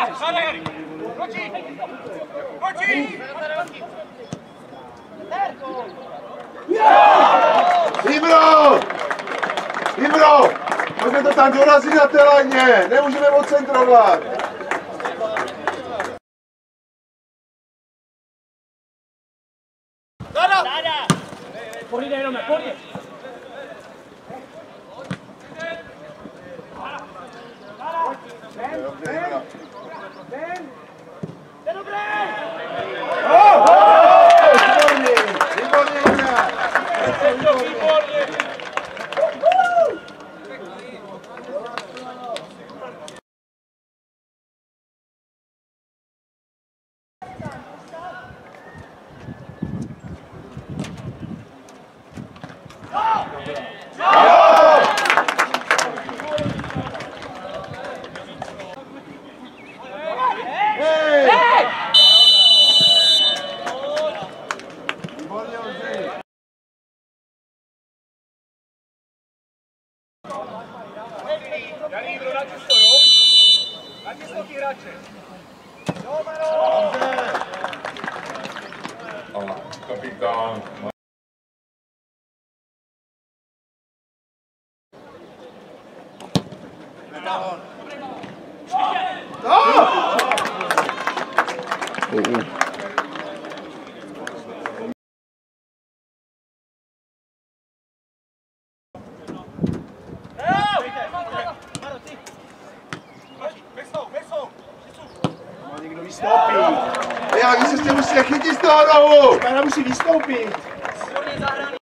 Ibro! Pojďme to tam dorazit na té laně, nemůžeme odcentrovat. Pojď jenom, pojď! Kapitán. Někdo vystoupí. Já, vy se s tím musíte chytit z toho rohu. Pana musí vystoupit.